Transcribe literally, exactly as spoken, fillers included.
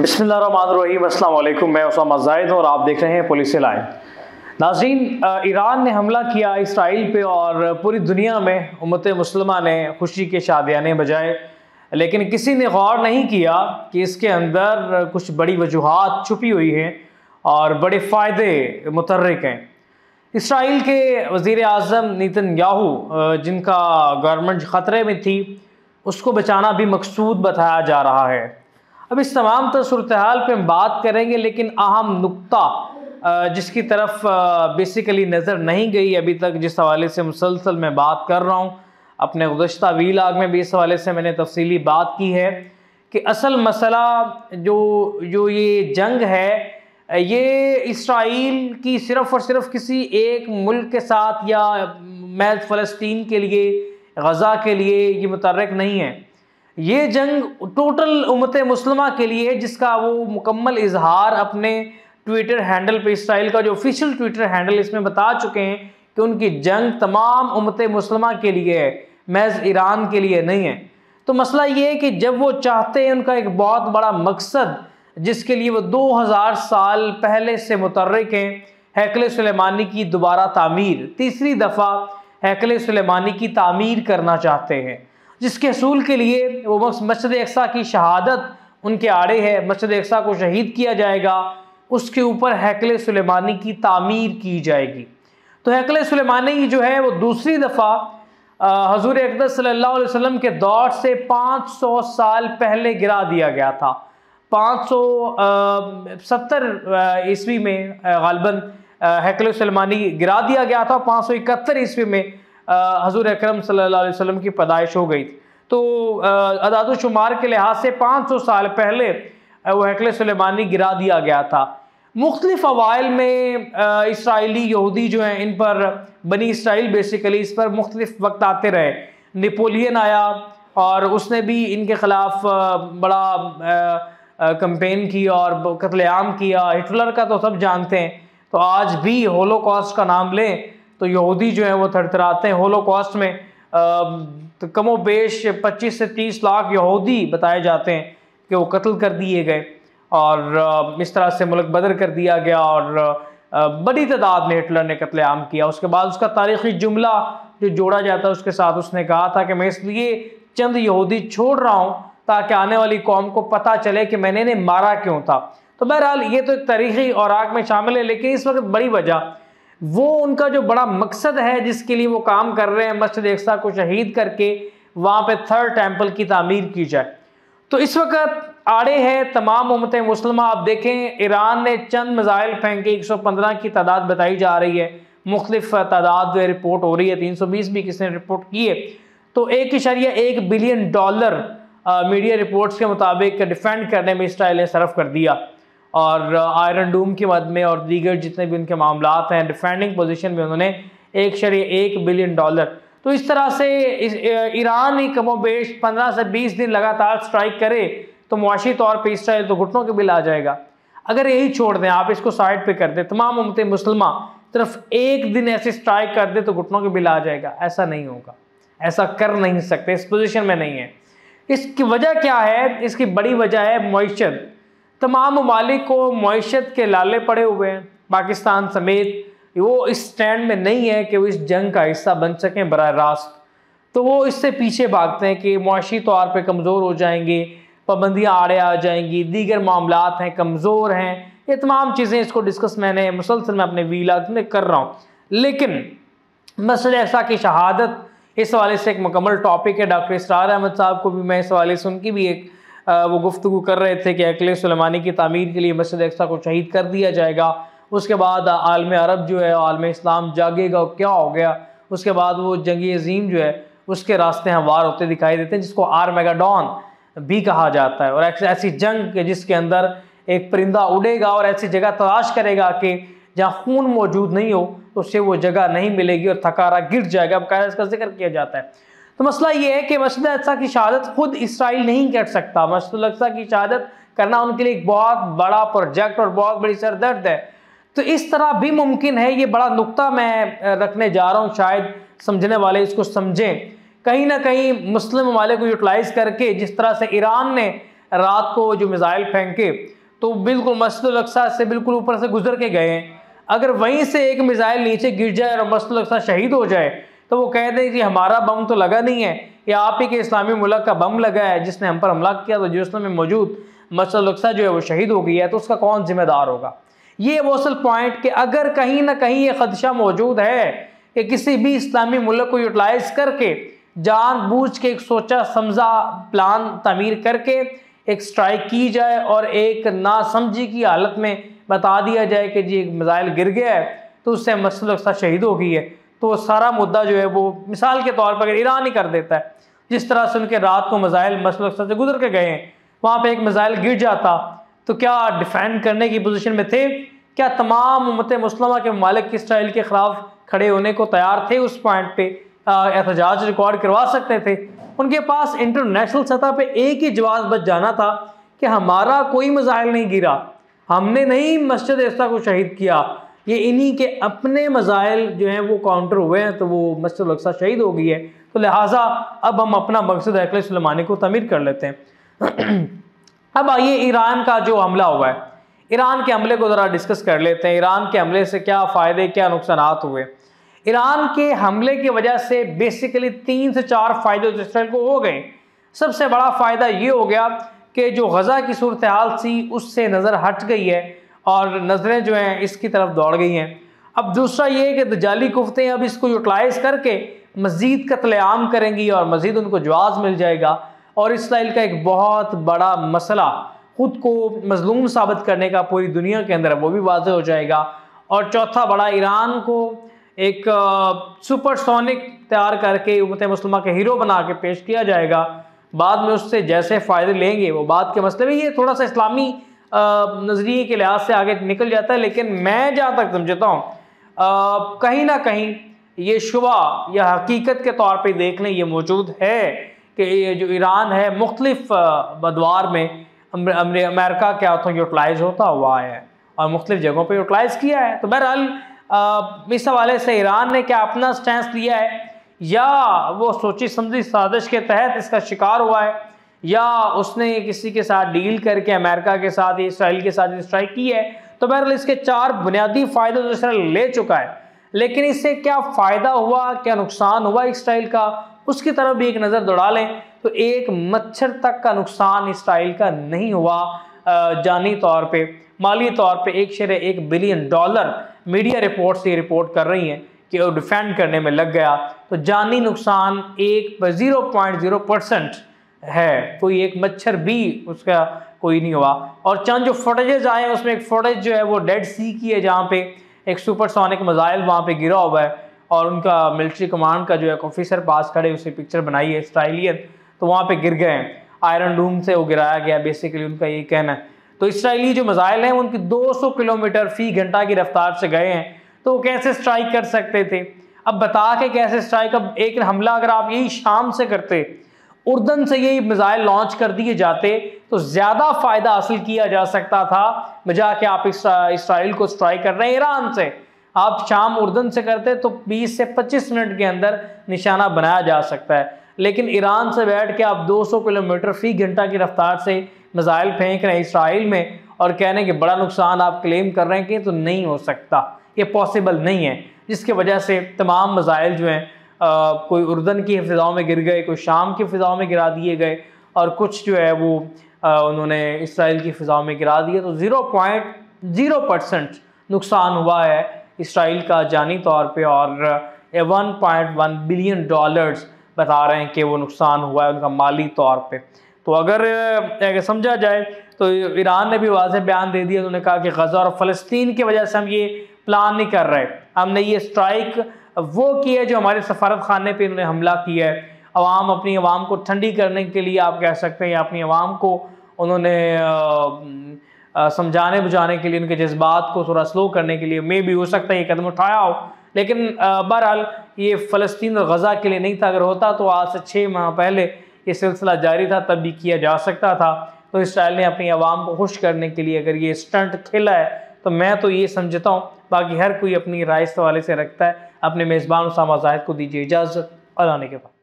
बिस्मिल्लाहिर्रहमानिर्रहीम, अस्सलाम वालेकुम। मैं उसामा जाहिद और आप देख रहे हैं पुलिस लाइन। नाज़रीन, ईरान ने हमला किया इसराइल पे और पूरी दुनिया में उम्मत मुस्लिमा ने खुशी के शादियाने बजाए, लेकिन किसी ने गौर नहीं किया कि इसके अंदर कुछ बड़ी वजूहात छुपी हुई हैं और बड़े फ़ायदे मुतर्रिक हैं। इसराइल के वज़ीर आज़म नेतन्याहू, जिनका गवर्नमेंट ख़तरे में थी, उसको बचाना भी मकसूद बताया जा रहा है। अब इस तमाम तर सूरत हाल पर हम बात करेंगे, लेकिन अहम नुक्ता जिसकी तरफ बेसिकली नज़र नहीं गई अभी तक, जिस हवाले से मुसलसल मैं बात कर रहा हूँ, अपने गुज़श्ता वीलाग में भी इस हवाले से मैंने तफसीली बात की है कि असल मसला जो जो ये जंग है, ये इसराइल की सिर्फ़ और सिर्फ किसी एक मुल्क के साथ या महज फ़लस्तीन के लिए, गज़ा के लिए ये मुतर्रक नहीं है। ये जंग टोटल उम्मत मुस्लिमा के लिए है, जिसका वो मुकम्मल इजहार अपने ट्विटर हैंडल पे, इसराइल का जो ऑफिशियल ट्विटर हैंडल, इसमें बता चुके हैं कि उनकी जंग तमाम उम्मत मुस्लिमा के लिए है, महज ईरान के लिए नहीं है। तो मसला ये है कि जब वो चाहते हैं, उनका एक बहुत बड़ा मकसद जिसके लिए वो दो हज़ार साल पहले से मुतर्रिक हैं, हैकल सुलेमानी की दोबारा तामीर, तीसरी दफ़ा हैकल सुलेमानी की तामीर करना चाहते हैं, जिसके असूल के लिए वो मस्जिद अक्सा की शहादत उनके आड़े है। मस्जिद अक्सा को शहीद किया जाएगा, उसके ऊपर हैकल सुलेमानी की तामीर की जाएगी। तो हैकल सुलेमानी जो है वो दूसरी दफ़ा हजूर अक़दस सल्लल्लाहु अलैहि वसल्लम के दौर से पाँच सौ साल पहले गिरा दिया गया था। पाँच सौ सत्तर ईस्वी में गालिबन हैकल सुलेमानी गिरा दिया गया था। पाँच सौ इकहत्तर ईस्वी में हजूर अकरम सल्लल्लाहु अलैहि वसल्लम की पैदाइश हो गई थी। तो अदाद शुमार के लिहाज से पाँच सौ साल पहले वो हैकल सुलेमानी गिरा दिया गया था। मुख्तलिफ अवाइल में इसराइली यहूदी जो हैं, इन पर बनी इसराइल बेसिकली इस पर मुख्तलिफ वक्त आते रहे। नेपोलियन आया और उसने भी इनके ख़िलाफ़ बड़ा कंपेन किया और कत्लेआम किया। हिटलर का तो सब जानते हैं। तो आज भी होलोकॉस्ट का नाम लें तो यहूदी जो है वो थरथराते हैं। होलोकॉस्ट में तो कमो बेश पच्चीस से तीस लाख यहूदी बताए जाते हैं कि वो कत्ल कर दिए गए और इस तरह से मुल्क बदर कर दिया गया और बड़ी तादाद में हिटलर ने कत्लेआम किया। उसके बाद उसका तारीख़ी जुमला जो जोड़ा जाता है उसके साथ उसने कहा था कि मैं इसलिए चंद यहूदी छोड़ रहा हूँ ताकि आने वाली कौम को पता चले कि मैंने इन्हें मारा क्यों था। तो बहरहाल ये तो एक तारीख़ी औराक में शामिल है, लेकिन इस वक्त बड़ी वजह वो उनका जो बड़ा मकसद है जिसके लिए वो काम कर रहे हैं, मस्जिद अक्सा को शहीद करके वहाँ पे थर्ड टेम्पल की तामीर की जाए। तो इस वक्त आड़े है तमाम उम्मत मुस्लिमा। आप देखें, ईरान ने चंद मिसाइल फेंके, एक सौ पंद्रह की तादाद बताई जा रही है, मुख्तलिफ तादाद रिपोर्ट हो रही है, तीन सौ बीस भी किसी ने रिपोर्ट की है। तो एक इशारिया एक बिलियन डॉलर मीडिया रिपोर्ट्स के मुताबिक डिफेंड करने में इसराइल ने सर्फ कर दिया और आयरन डूम की मद में और दीगर जितने भी उनके मामलात हैं, डिफेंडिंग पोजीशन में उन्होंने एक शरीय एक बिलियन डॉलर। तो इस तरह से इस ईरान ही कमोबेश पंद्रह से बीस दिन लगातार स्ट्राइक करे तो मुआशी तौर पे इसराइल तो घुटनों के बिल आ जाएगा। अगर यही छोड़ दें, आप इसको साइड पे कर दें, तमाम उम्मत मुस्लिमा सिर्फ एक दिन ऐसे स्ट्राइक कर दे तो घुटनों के बिल आ जाएगा। ऐसा नहीं होगा, ऐसा कर नहीं सकते, इस पोजिशन में नहीं है। इसकी वजह क्या है? इसकी बड़ी वजह है मईशत। तमाम ममालिक को मईशत के लाले पड़े हुए हैं, पाकिस्तान समेत। वो इस स्टैंड में नहीं है कि वो इस जंग का हिस्सा बन सकें बराह रास्त, तो वो इससे पीछे भागते हैं कि मुआशी तौर पे कमज़ोर हो जाएंगे, पाबंदियाँ आड़े आ जाएंगी, दीगर मामलात हैं, कमज़ोर हैं। ये तमाम चीज़ें इसको डिस्कस मैंने मुसलसल में अपने वीलाग में कर रहा हूँ। लेकिन मस्जिद अक्सा की शहादत इस हवाले से एक मुकम्मल टॉपिक है। डॉक्टर इसरार अहमद साहब को भी मैं इस हवाले से उनकी भी एक वो गुफ्तगू कर रहे थे कि हैकल सुलेमानी की तामीर के लिए मस्जिद अक्सा को शहीद कर दिया जाएगा। उसके बाद आलम अरब जो है, आलम इस्लाम जागेगा, क्या हो गया। उसके बाद वो जंगी अजीम जो है उसके रास्ते हमवार होते दिखाई देते हैं, जिसको आर्मेगेडोन भी कहा जाता है। और ऐसी जंग जिसके अंदर एक परिंदा उड़ेगा और ऐसी जगह तलाश करेगा कि जहाँ खून मौजूद नहीं हो तो उससे वो जगह नहीं मिलेगी और थकारा गिर जाएगा। बकायदा इसका जिक्र किया जाता है। तो मसला ये है कि मस्जिद अक्सा की शहादत खुद इसराइल नहीं कर सकता। मस्जिद अक्सा की शहादत करना उनके लिए एक बहुत बड़ा प्रोजेक्ट और बहुत बड़ी सरदर्द है। तो इस तरह भी मुमकिन है, ये बड़ा नुक्ता मैं रखने जा रहा हूँ, शायद समझने वाले इसको समझें। कहीं ना कहीं मुस्लिम ममालिक को यूटिलाइज़ करके, जिस तरह से ईरान ने रात को जो मिसाइल फेंके तो बिल्कुल मस्जिद अल-अक्सा से बिल्कुल ऊपर से गुजर के गए हैं। अगर वहीं से एक मिसाइल नीचे गिर जाए और मस्जिद अल-अक्सा शहीद हो जाए तो वो कह दें कि हमारा बम तो लगा नहीं है, या आप ही के इस्लामी मुल्क का बम लगा है जिसने हम पर हमला किया, तो जिसमें में मौजूद मस्जिद अल-अक्सा जो है वो शहीद हो गई है, तो उसका कौन जिम्मेदार होगा। ये वो असल पॉइंट कि अगर कहीं ना कहीं ये खदशा मौजूद है कि किसी भी इस्लामी मुल्क को यूटिलाइज करके जानबूझ के एक सोचा समझा प्लान तामीर करके एक स्ट्राइक की जाए और एक नासमझी की हालत में बता दिया जाए कि जी एक मिसाइल गिर गया है तो उससे मस्जिद अल-अक्सा शहीद हो गई है, तो सारा मुद्दा जो है वो मिसाल के तौर पर अगर ईरान ही कर देता है, जिस तरह से उनके रात को मिसाइल मस्जिद अल-अक्सा से गुजर के गए हैं, वहाँ पे एक मिसाइल गिर जाता तो क्या डिफेंड करने की पोजीशन में थे? क्या तमाम उम्मत मुस्लिमा के ममालिक इसराइल के खिलाफ खड़े होने को तैयार थे? उस पॉइंट पे एहतजाज रिकॉर्ड करवा सकते थे। उनके पास इंटरनेशनल सतह पे एक ही जवाब बच जाना था कि हमारा कोई मिसाइल नहीं गिरा, हमने नहीं मस्जिद अल-अक्सा को शहीद किया, ये इन्हीं के अपने मिसाइल जो हैं वो काउंटर हुए हैं, तो वो मस्जिद अल-अक्सा शहीद हो गई है, तो लिहाजा अब हम अपना मकसद हैकल सुलेमानी को तमीर कर लेते हैं। अब आइए ईरान का जो हमला हुआ है, ईरान के हमले को ज़रा डिस्कस कर लेते हैं। ईरान के हमले से क्या फ़ायदे क्या नुकसानात हुए। ईरान के हमले की वजह से बेसिकली तीन से चार फ़ायदे तो इसराइल को हो गए। सबसे बड़ा फ़ायदा ये हो गया कि जो गज़ा की सूरत हाल थी उससे नज़र हट गई है और नज़रें जो हैं इसकी तरफ दौड़ गई हैं। अब दूसरा ये है कि दजाली कुफ्तें अब इसको यूटिलाइज़ करके मज़ीद कत्लेआम करेंगी और मज़ीद उनको जवाब मिल जाएगा और इसराइल का एक बहुत बड़ा मसला खुद को मजलूम साबित करने का पूरी दुनिया के अंदर वो भी वाज़ेह हो जाएगा। और चौथा बड़ा, ईरान को एक सुपरसोनिक तैयार करके उम्मत मुस्लिमा के हीरो बना के पेश किया जाएगा। बाद में उससे जैसे फ़ायदे लेंगे वो बात के मसले में, ये थोड़ा सा इस्लामी नज़रिए के लिहाज से आगे निकल जाता है, लेकिन मैं जहाँ तक समझता हूँ कहीं ना कहीं ये शुबा या हकीकत के तौर पे देख लें ये मौजूद है कि ये जो ईरान है मुख्तलिफ बदवार में अमेरिका के हाथों यूटिलाइज़ होता हुआ है और मुख्तलिफ जगहों पे यूटिलाइज़ किया है। तो बहरहाल इस हवाले से ईरान ने क्या अपना स्टैंस लिया है या वो सोची समझी साजिश के तहत इसका शिकार हुआ है या उसने किसी के साथ डील करके अमेरिका के साथ इसराइल के साथ स्ट्राइक की है। तो बहरहाल इसके चार बुनियादी फ़ायदे तो इसराइल ले चुका है, लेकिन इससे क्या फ़ायदा हुआ क्या नुकसान हुआ इसराइल का, उसकी तरफ भी एक नज़र दौड़ा लें तो एक मच्छर तक का नुकसान इसराइल का नहीं हुआ। जानी तौर पे, माली तौर पे एक शेर एक बिलियन डॉलर मीडिया रिपोर्ट्स ये रिपोर्ट कर रही हैं कि वो डिफेंड करने में लग गया, तो जानी नुकसान एक ज़ीरो पॉइंट ज़ीरो परसेंट है, कोई एक मच्छर भी उसका कोई नहीं हुआ। और चंद जो फुटेजेस आए उसमें एक फुटेज जो है वो डेड सी की है जहाँ पे एक सुपरसोनिक मिसाइल वहाँ पे गिरा हुआ है और उनका मिलिट्री कमांड का जो है ऑफिसर पास खड़े उसे पिक्चर बनाई है इसराइलियन, तो वहाँ पे गिर गए हैं, आयरन डूम से वो गिराया गया, बेसिकली उनका ये कहना है। तो इसराइली जो मिसाइल हैं उनकी दो सौ किलोमीटर फी घंटा की रफ्तार से गए हैं, तो वो कैसे स्ट्राइक कर सकते थे। अब बता के कैसे स्ट्राइक, अब एक हमला अगर आप यही शाम से करते, उर्दन से यही मिसाइल लॉन्च कर दिए जाते तो ज़्यादा फ़ायदा हासिल किया जा सकता था, बजा के आप इसराइल को स्ट्राइक कर रहे हैं ईरान से। आप शाम उर्दन से करते तो बीस से पच्चीस मिनट के अंदर निशाना बनाया जा सकता है, लेकिन ईरान से बैठ के आप दो सौ किलोमीटर फी घंटा की रफ्तार से मिसाइल फेंक रहे हैं इसराइल में और कहने के बड़ा नुकसान आप क्लेम कर रहे हैं कि तो नहीं हो सकता, ये पॉसिबल नहीं है। जिसकी वजह से तमाम मिसाइल जो हैं कोई उर्दन की फ़िज़ाओं में गिर गए, कोई शाम की फ़िज़ाओं में गिरा दिए गए और कुछ जो है वो आ, उन्होंने इसराइल की फ़िज़ाओं में गिरा दिए। तो ज़ीरो पॉइंट ज़ीरो परसेंट नुकसान हुआ है इसराइल का जानी तौर पे और one point one billion dollars बता रहे हैं कि वो नुकसान हुआ है उनका माली तौर पे। तो अगर, अगर समझा जाए तो ईरान ने भी वाज़ेह बयान दे दिया, उन्होंने कहा कि गज़ा और फ़लस्तीन की वजह से हम ये प्लान नहीं कर रहे, हमने ये स्ट्राइक वो की है जो हमारे सफारत खाने पे इन्होंने हमला किया है। अवाम अपनी अवाम को ठंडी करने के लिए आप कह सकते हैं, अपनी अवाम को उन्होंने समझाने बुझाने के लिए, उनके जज्बात को थोड़ा स्लो करने के लिए मे भी हो सकता है ये कदम उठाया हो, लेकिन बहरहाल ये फ़लस्तीन और गज़ा के लिए नहीं था। अगर होता तो आज से छः माह पहले ये सिलसिला जारी था, तब भी किया जा सकता था। तो इसराइल ने अपनी आवाम को खुश करने के लिए अगर ये स्टंट खेला है तो मैं तो ये समझता हूँ, बाकी हर कोई अपनी राय इस हवाले से रखता है। अपने मेज़बान उसामा ज़ाहिद को दीजिए इजाज़त। अल्लाह ने के बाद।